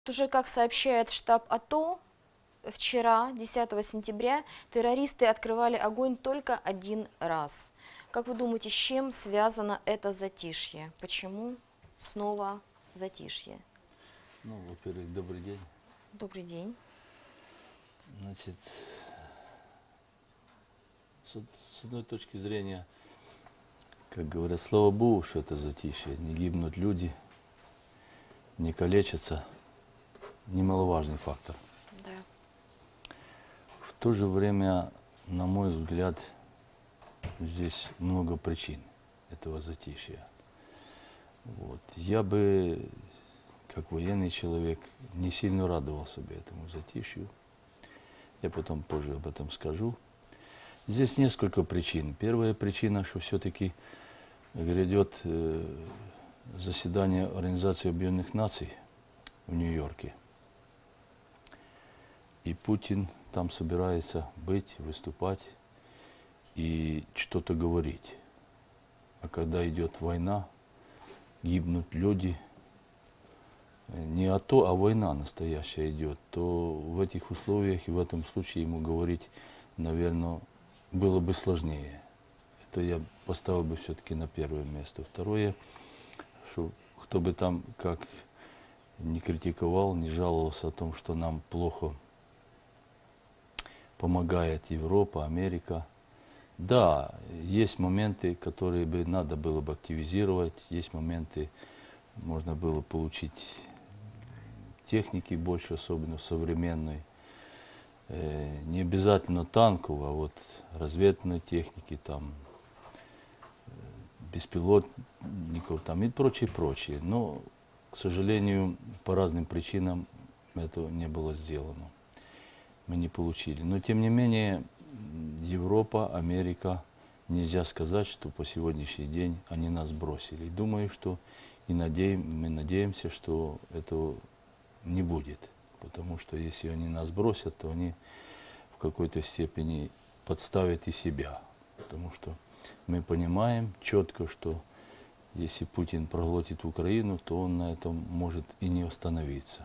Уже как сообщает штаб АТО, вчера, 10 сентября, террористы открывали огонь только один раз. Как вы думаете, с чем связано это затишье? Почему снова затишье? Ну, во-первых, добрый день. Добрый день. Значит, с одной точки зрения, как говорят, слава Богу, что это затишье. Не гибнут люди, не калечатся. Немаловажный фактор. Да. В то же время, на мой взгляд, здесь много причин этого затишья. Вот. Я бы, как военный человек, не сильно радовался бы этому затишью. Я потом позже об этом скажу. Здесь несколько причин. Первая причина, что все-таки грядет заседание Организации Объединенных Наций в Нью-Йорке. И Путин там собирается быть, выступать и что-то говорить. А когда идет война, гибнут люди, не АТО, а война настоящая идет, то в этих условиях и в этом случае ему говорить, наверное, было бы сложнее. Это я поставил бы все-таки на первое место. Второе, что кто бы там как не критиковал, не жаловался о том, что нам плохо помогает Европа, Америка. Да, есть моменты, которые бы надо было бы активизировать, есть моменты, можно было получить техники больше, особенно современной. Не обязательно танковой, а вот разведывательной техники, там, беспилотников там, и прочее, прочее. Но, к сожалению, по разным причинам этого не было сделано. Мы не получили. Но, тем не менее, Европа, Америка, нельзя сказать, что по сегодняшний день они нас бросили. И думаю, что мы надеемся, что этого не будет. Потому что если они нас бросят, то они в какой-то степени подставят и себя. Потому что мы понимаем четко, что если Путин проглотит Украину, то он на этом может и не остановиться.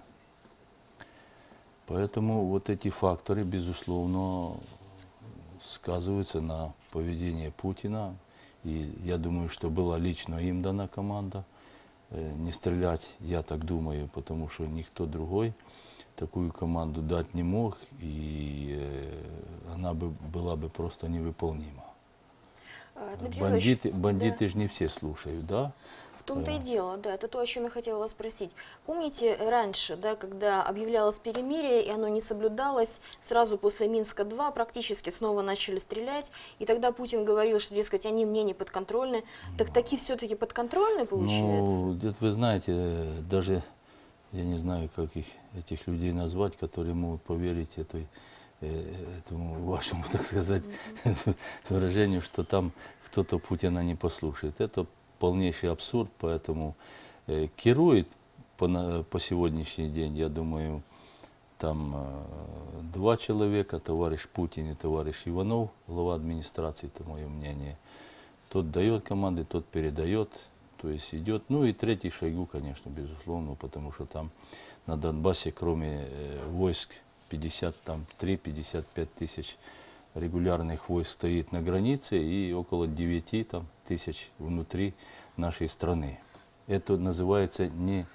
Поэтому вот эти факторы, безусловно, сказываются на поведении Путина. И я думаю, что была лично им дана команда не стрелять, я так думаю, потому что никто другой такую команду дать не мог, и она была бы просто невыполнима. Бандиты же не все слушают, да? В том-то и дело, да, это то, о чем я хотела вас спросить. Помните раньше, да, когда объявлялось перемирие, и оно не соблюдалось, сразу после Минска-2 практически снова начали стрелять, и тогда Путин говорил, что, дескать, они мне не подконтрольны. Так такие все-таки подконтрольны, получается? Ну, вы знаете, даже я не знаю, как этих людей назвать, которые могут поверить этому вашему, так сказать, выражению, что там кто-то Путина не послушает. Это полнейший абсурд, поэтому керует по сегодняшний день, я думаю, там два человека, товарищ Путин и товарищ Иванов, глава администрации, это мое мнение. Тот дает команды, тот передает, то есть идет. Ну и третий Шойгу, конечно, безусловно, потому что там на Донбассе, кроме войск, 53-55 тысяч регулярных войск стоит на границе и около 9 тысяч внутри нашей страны. Это называется не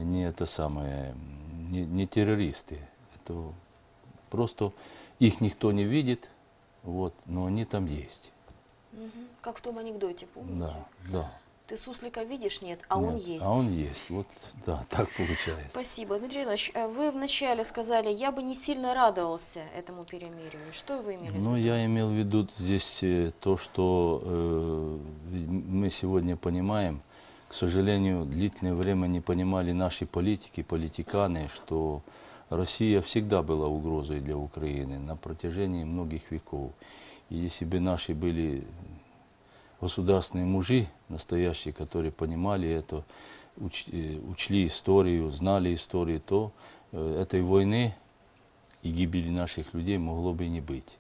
террористы. Это просто их никто не видит, вот, но они там есть. Как в том анекдоте, помните? Да, да. Ты суслика видишь? Нет, а он есть. А он есть. Вот, да, так получается. Спасибо. Дмитрий Иванович, вы вначале сказали, я бы не сильно радовался этому перемирию. Что вы имели в виду? Ну, я имел в виду здесь то, что мы сегодня понимаем, к сожалению, длительное время не понимали наши политики, политиканы, что Россия всегда была угрозой для Украины на протяжении многих веков. И если бы наши были государственные мужи настоящие, которые понимали это, учли историю, знали историю, то этой войны и гибели наших людей могло бы и не быть.